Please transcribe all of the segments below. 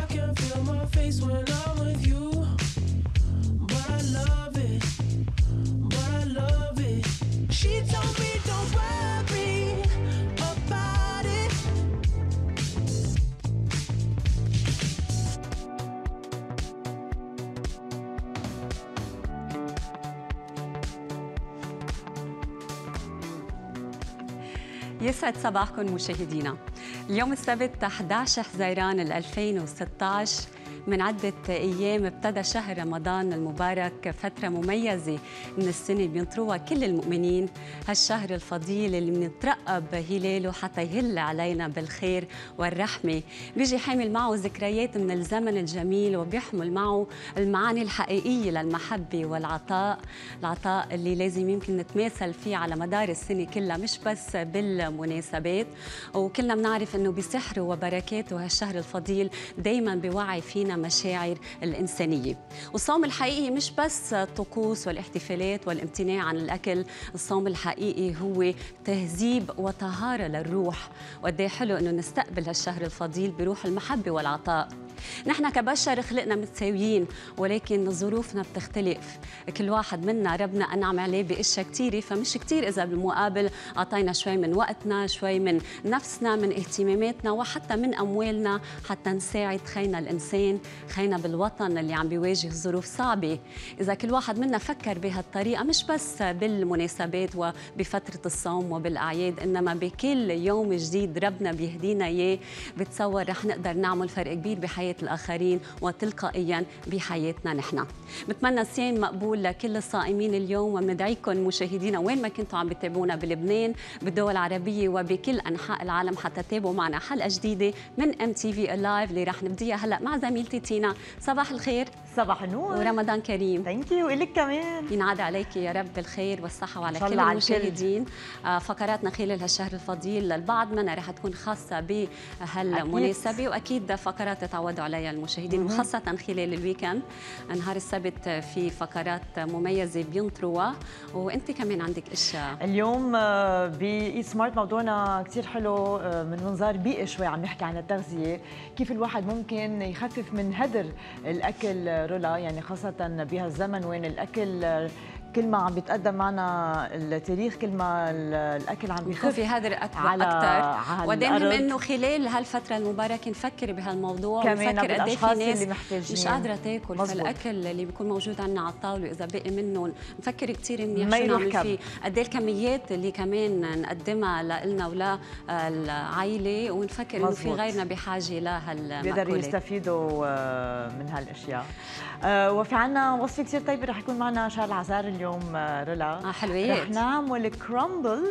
can feel my face when I'm with you. But I love it. But I love it. She told me don't worry about it. يسعد صباحكم مشاهدينا. اليوم السبت 11 حزيران 2016 من عدة أيام ابتدى شهر رمضان المبارك، فترة مميزة من السنة بينطروها كل المؤمنين. هالشهر الفضيل اللي بنترقب هلاله حتى يهل علينا بالخير والرحمة، بيجي حامل معه ذكريات من الزمن الجميل وبيحمل معه المعاني الحقيقية للمحبة والعطاء، العطاء اللي لازم يمكن نتماثل فيه على مدار السنة كلها مش بس بالمناسبات. وكلنا بنعرف أنه بسحره وبركاته هالشهر الفضيل دايما بيوعي فينا مشاعر الإنسانية. والصوم الحقيقي مش بس الطقوس والاحتفالات والامتناع عن الأكل، الصوم الحقيقي هو تهذيب وطهارة للروح. وقد حلو أنه نستقبل هالشهر الفضيل بروح المحبة والعطاء. نحن كبشر خلقنا متساويين، ولكن ظروفنا بتختلف. كل واحد منا ربنا أنعم عليه بأشياء كتيرة، فمش كتير إذا بالمقابل أعطينا شوي من وقتنا، شوي من نفسنا، من اهتماماتنا، وحتى من أموالنا حتى نساعد خينا الإنسان، خينا بالوطن اللي عم بيواجه ظروف صعبة. إذا كل واحد منا فكر بهالطريقة مش بس بالمناسبات وبفترة الصوم وبالأعياد، إنما بكل يوم جديد ربنا بيهدينا إياه، بتصور رح نقدر نعمل فرق كبير بحياة الآخرين وتلقائيا بحياتنا نحن. بتمنى صيام مقبول لكل الصائمين اليوم، وبندعيكم مشاهدينا وين ما كنتوا عم بتابعونا بلبنان، بالدول العربية وبكل أنحاء العالم، حتى تتابعوا معنا حلقة جديدة من MTV Alive اللي رح نبديها هلا مع زميلتي تينا. صباح الخير. صباح النور ورمضان كريم. ثانك يو، ولك كمان ينعاد عليك يا رب بالخير والصحة وعلى كل المشاهدين. فقراتنا خلال هالشهر الفضيل البعض منا رح تكون خاصة بهالمناسبة، وأكيد فقرات تعودوا عليها المشاهدين، وخاصة خلال الويكند. نهار السبت في فقرات مميزة بينطروها، وأنت كمان عندك أشياء اليوم بإيت سمارت. موضوعنا كثير حلو من منظار بيئي شوي، عم نحكي عن التغذية، كيف الواحد ممكن يخفف من هدر الأكل رولا، يعني خاصة بهالزمن وين الأكل كل ما عم بيتقدم معنا التاريخ كل ما الاكل عم بيخف في هدر اكثر. ودائما انه خلال هالفتره المباركه نفكر بهالموضوع، ونفكر قد ايه في ناس مش قادره تاكل، فالاكل اللي بيكون موجود عندنا على الطاوله اذا باقي منه نفكر كثير منيح شو نعمل فيه، قد ايه الكميات اللي كمان نقدمها لنا ولا العائله، ونفكر انه في غيرنا بحاجه لهالمأكولات بيقدروا يستفيدوا من هالاشياء. وفي عنا وصفه كثير طيبه رح يكون معنا شارل عزار اليوم رولا. حلويات. رح نعمل كرامبل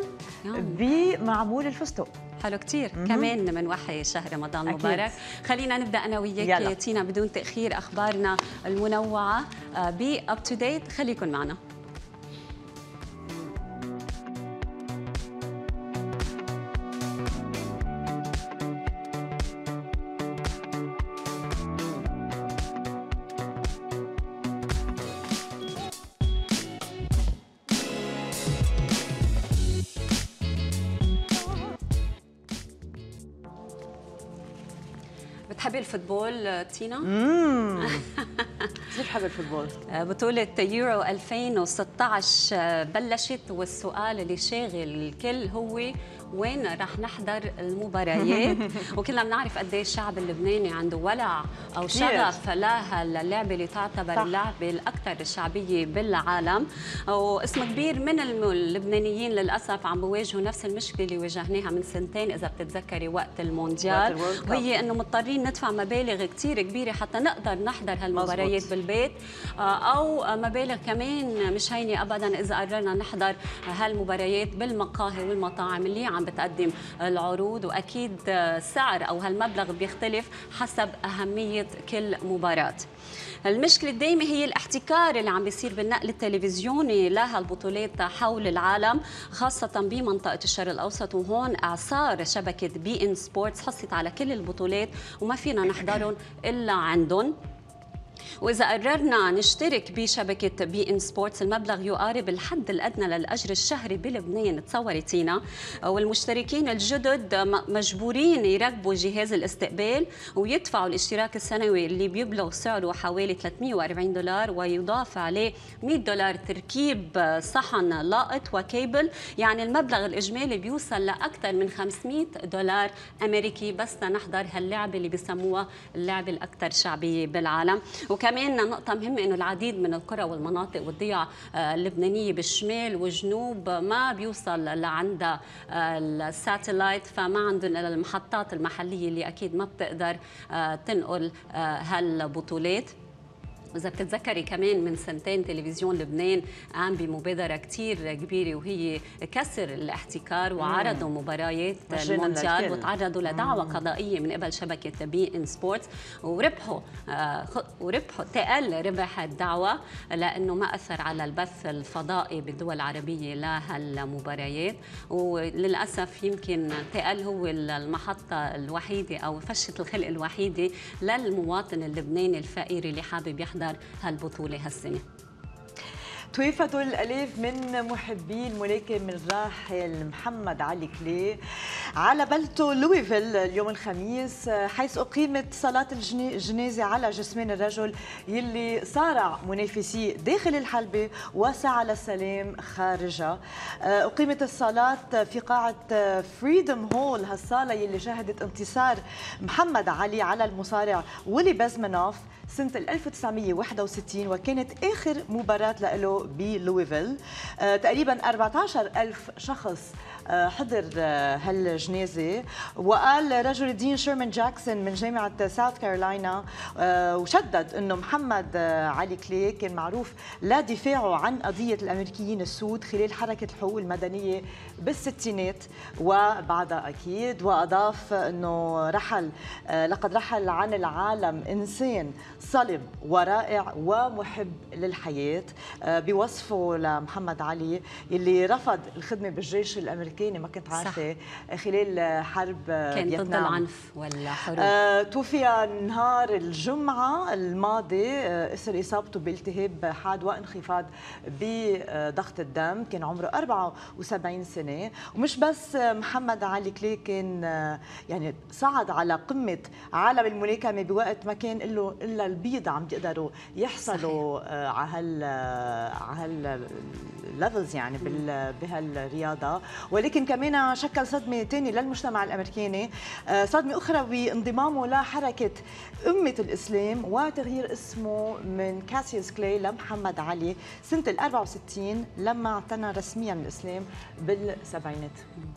بمعمول الفستق. حلو كتير. كمان من وحي شهر رمضان المبارك. خلينا نبدا انا وياك تينا بدون تاخير اخبارنا المنوعه بأب تو ديت. خليكن معنا. بتحبي الفوتبول تينا؟ كثير بحب الفوتبول. بطولة يورو 2016 بلشت، والسؤال اللي شاغل الكل هو وين رح نحضر المباريات؟ وكلنا بنعرف قد ايه الشعب اللبناني عنده ولع او شغف لهاللعبه اللي تعتبر اللعبه الاكثر شعبيه بالعالم، واسم كبير من اللبنانيين للاسف عم بيواجهوا نفس المشكله اللي واجهناها من سنتين اذا بتتذكري وقت المونديال، وهي انه مضطرين ندفع مبالغ كثير كبيره حتى نقدر نحضر هالمباريات بالبيت، او مبالغ كمان مش هينه ابدا اذا قررنا نحضر هالمباريات بالمقاهي والمطاعم اللي عم بتقدم العروض، واكيد السعر او هالمبلغ بيختلف حسب اهميه كل مباراه. المشكلة الدائمة هي الاحتكار اللي عم بيصير بالنقل التلفزيوني لهالبطولات حول العالم، خاصة بمنطقة الشرق الأوسط، وهون إعصار شبكة بي إن سبورتس حصلت على كل البطولات وما فينا نحضرهم إلا عندهم. وإذا قررنا نشترك بشبكة بي إن سبورتس المبلغ يقارب الحد الأدنى للأجر الشهري بلبنان. تصوري تينا، والمشتركين الجدد مجبورين يركبوا جهاز الاستقبال ويدفعوا الاشتراك السنوي اللي بيبلغ سعره حوالي $340 ويضاف عليه $100 تركيب صحن لاقط وكيبل. يعني المبلغ الإجمالي بيوصل لأكثر من $500 أمريكي بس لنحضر هاللعبة اللي بيسموها اللعبة الأكثر شعبية بالعالم. وكمان نقطة مهمة إنه العديد من القرى والمناطق والضياع اللبنانية بالشمال والجنوب ما بيوصل لعند الساتلايت، فما عندهم إلا المحطات المحلية اللي أكيد ما بتقدر تنقل هالبطولات. إذا بتتذكري كمان من سنتين تلفزيون لبنان قام بمبادرة كتير كبيرة وهي كسر الاحتكار وعرضوا مباريات المونديال وتعرضوا لدعوى قضائية من قبل شبكة بي إن سبورتس وربحوا تقل ربح الدعوة لأنه ما أثر على البث الفضائي بالدول العربية لهالمباريات. وللأسف يمكن تقل هو المحطة الوحيدة أو فشة الخلق الوحيدة للمواطن اللبناني الفقير اللي حابب يحضر هالبطولة هالسنة. توافدوا الألاف من محبي الملاكم الراحل محمد علي كلي على بلدته لويفيل اليوم الخميس، حيث أقيمت صلاة الجنازة على جسمان الرجل يلي صارع منافسيه داخل الحلبة وسعى للسلام خارجها. أقيمت الصلاة في قاعة فريدم هول، هالصالة يلي شهدت انتصار محمد علي على المصارع ولي بازمنوف سنة 1961 وكانت آخر مباراة له بلويفيل. تقريبا 14,000 شخص حضر هالجنازة. وقال رجل الدين شيرمان جاكسون من جامعة ساوث كارولاينا وشدد أنه محمد علي كلي كان معروف لدفاعه عن قضية الأمريكيين السود خلال حركة الحقوق المدنية بالستينات وبعدها أكيد. وأضاف أنه لقد رحل عن العالم إنسان صلب ورائع ومحب للحياة. بوصفه لمحمد علي اللي رفض الخدمة بالجيش الأمريكي، ما كنت عارفة، خلال حرب كان فيتنام. ضد العنف والحروب. توفي نهار الجمعة الماضي إثر إصابته بالتهاب حاد وانخفاض بضغط الدم. كان عمره 74 سنة. ومش بس محمد علي كلي كان يعني صعد على قمة عالم الملاكمة بوقت ما كان له إلا البيض عم يقدروا يحصلوا على هالليفلز يعني بهالرياضة. ولكن كمان شكل صدمة ثانية للمجتمع الأمريكي، صدمة أخرى بانضمامه لحركة أمة الإسلام وتغيير اسمه من كاسيوس كلاي لمحمد علي سنة 64 لما اعتنى رسميا الإسلام بالسبعينات.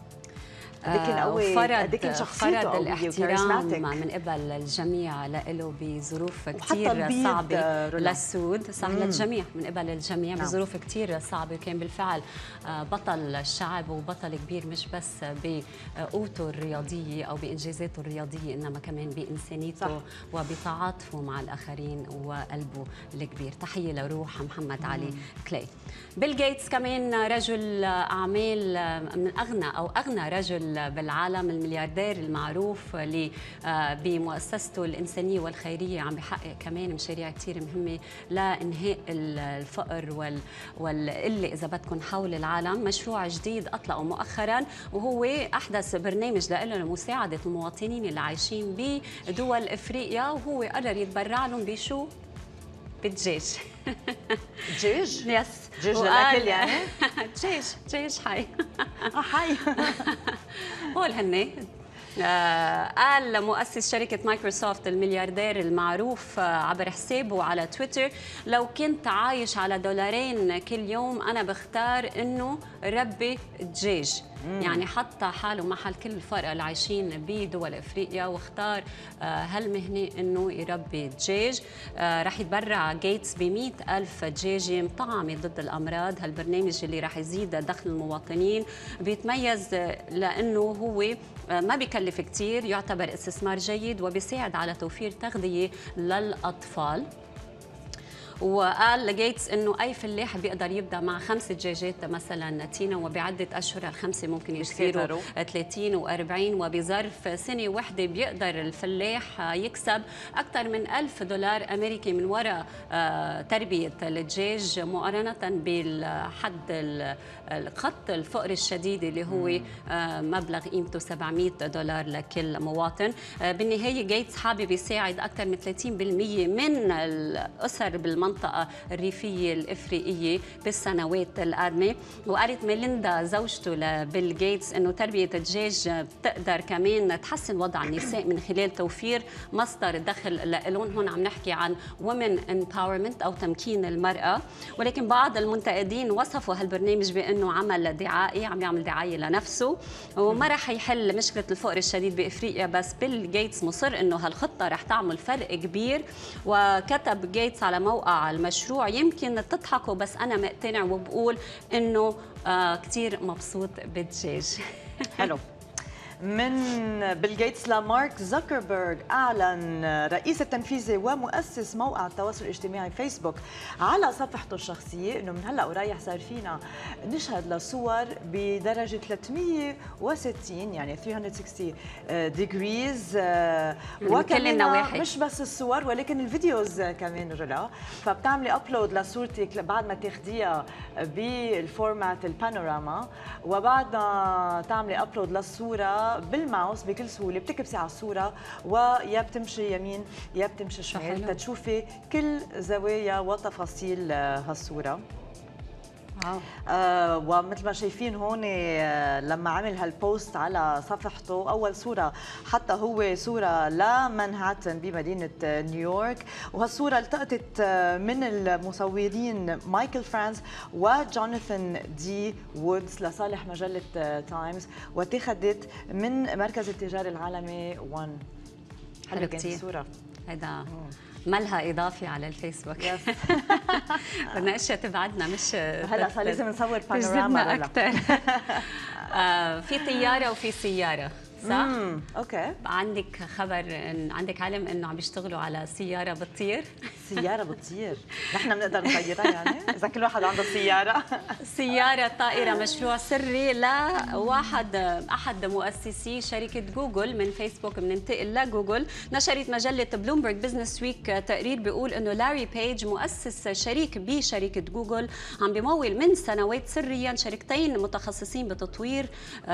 فرض الاحترام من قبل الجميع له بظروف كثير صعبة للسود، صح، للجميع من قبل الجميع بظروف كثير صعبة. وكان بالفعل بطل الشعب وبطل كبير مش بس بقوته الرياضية أو بإنجازاته الرياضية إنما كمان بإنسانيته وبتعاطفه مع الآخرين وقلبه الكبير. تحية لروح محمد علي كلاي. بيل غيتس كمان رجل أعمال من أغنى رجل بالعالم، الملياردير المعروف اللي بمؤسسته الإنسانية والخيرية عم بيحقق كمان مشاريع كثير مهمة لإنهاء الفقر والقلة إذا بدكم حول العالم. مشروع جديد أطلقه مؤخرا وهو أحدث برنامج له لمساعدة المواطنين اللي عايشين بدول إفريقيا، وهو قرر يتبرع لهم بشو؟ بالدجاج. دجاج؟ يس، دجاج للأكل يعني؟ دجاج حي. حي. هول هن. قال مؤسس شركة مايكروسوفت الملياردير المعروف عبر حسابه على تويتر: لو كنت عايش على $2 كل يوم أنا بختار إنه ربي دجاج. يعني حط حاله محل كل الفقراء اللي عايشين بدول افريقيا واختار هالمهنه انه يربي دجاج. رح يتبرع غيتس ب100,000 دجاجه مطعمه ضد الامراض. هالبرنامج اللي رح يزيد دخل المواطنين بيتميز لانه هو ما بيكلف كثير، يعتبر استثمار جيد وبيساعد على توفير تغذيه للاطفال. وقال لجيتس انه اي فلاح بيقدر يبدا مع 5 دجاجات مثلا تينا، وبعده اشهر الخمسه ممكن يصيروا 30 و40، وبظرف سنه واحده بيقدر الفلاح يكسب اكثر من $1000 امريكي من وراء تربيه الدجاج، مقارنه بالحد الخط الفقر الشديد اللي هو مبلغ قيمته $700 لكل مواطن. بالنهايه جيتس حابب يساعد اكثر من 30% من الاسر بالمنطقه الريفيه الافريقيه بالسنوات القادمه. وقالت ميليندا زوجته لبيل جيتس انه تربيه الدجاج بتقدر كمان تحسن وضع النساء من خلال توفير مصدر دخل لهم. هون عم نحكي عن وومن امباورمنت او تمكين المراه. ولكن بعض المنتقدين وصفوا هالبرنامج بانه عمل دعائي، عم يعمل دعايه لنفسه وما رح يحل مشكله الفقر الشديد بافريقيا. بس بيل جيتس مصر انه هالخطه رح تعمل فرق كبير. وكتب جيتس على موقع المشروع: يمكن تضحكوا بس انا مقتنع وبقول انه كثير مبسوط بالدجاج. حلو. من بيل جيتس لمارك زوكربيرج، أعلن رئيس التنفيذي ومؤسس موقع التواصل الاجتماعي فيسبوك على صفحته الشخصية إنه من هلا ورايح صار فينا نشهد لصور بدرجة 360 يعني 360 ديجريز، وكمان مش بس الصور ولكن الفيديوز كمان رولا. فبتعملي أبلود لصورتك بعد ما تاخديها بالفورمات البانوراما، وبعد ما تعملي أبلود للصورة بالماوس بكل سهوله بتكبسي على الصوره ويا بتمشي يمين يا بتمشي شمال تتشوفي كل زوايا وتفاصيل هالصوره. ومثل ما شايفين هون لما عمل هالبوست على صفحته، اول صوره حتى هو صوره لمانهاتن بمدينه نيويورك، وهالصوره التقطت من المصورين مايكل فرانس وجوناثان دي وودز لصالح مجله تايمز، واتخذت من مركز التجاري العالمي 1. حلو كثير الصوره. هذا ملها اضافي على الفيسبوك. بدنا اشياء تبعدنا، مش هلا صار لازم نصور بانوراما اكثر. في طياره وفي سياره، صح؟ اوكي. عندك خبر إن عندك علم انه عم بيشتغلوا على سياره بتطير؟ سياره بتطير؟ نحن بنقدر نطيرها يعني؟ اذا كل واحد عنده سياره. سياره طائره، مشروع سري احد مؤسسي شركه جوجل من فيسبوك. بننتقل لجوجل. نشرت مجله بلومبرج بزنس ويك تقرير بيقول انه لاري بيج مؤسس شريك بشركه جوجل عم بيمول من سنوات سريا شركتين متخصصين بتطوير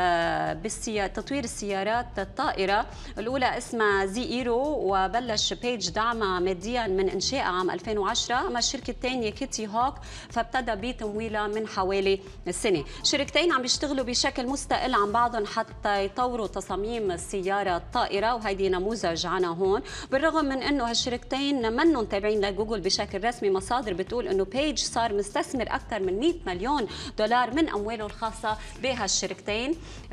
تطوير السيارات الطائرة. الأولى اسمها زي إيرو، وبلش بيج دعمها ماديا من إنشائها عام 2010. أما الشركة الثانية كيتي هوك فابتدى بتمويلها من حوالي سنة. شركتين عم بيشتغلوا بشكل مستقل عن بعضهم حتى يطوروا تصاميم السيارة الطائرة، وهيدي نموذج عنها هون. بالرغم من أنه هالشركتين منهم تابعين لجوجل بشكل رسمي، مصادر بتقول أنه بيج صار مستثمر أكثر من $100 مليون من أمواله الخاصة بهالشركتين.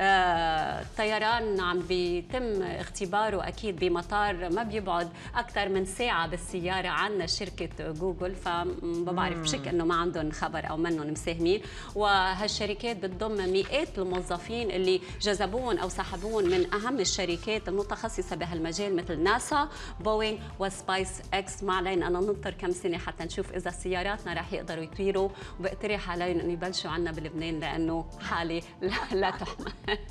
الطيران عم بيتم اختباره اكيد بمطار ما بيبعد اكثر من ساعه بالسياره عن شركه جوجل، فما بعرف بشك انه ما عندهم خبر او منهم مساهمين. وهالشركات بتضم مئات الموظفين اللي جذبوهم او سحبوهم من اهم الشركات المتخصصه بهالمجال مثل ناسا، بوينغ وسبايس اكس. ما علينا أنا ننطر كم سنه حتى نشوف اذا سياراتنا رح يقدروا يطيروا، وبقترح عليهم انه يبلشوا عنا بلبنان لانه حالي لا تحمل.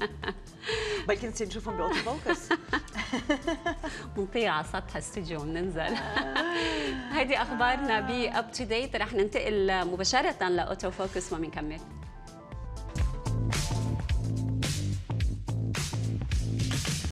بلكي نشوفهم باوتو فوكس. بنطير على سطح الاستوديو وبننزل. هيدي اخبارنا باب تو ديت. رح ننتقل مباشره لاوتو فوكس وبنكمل.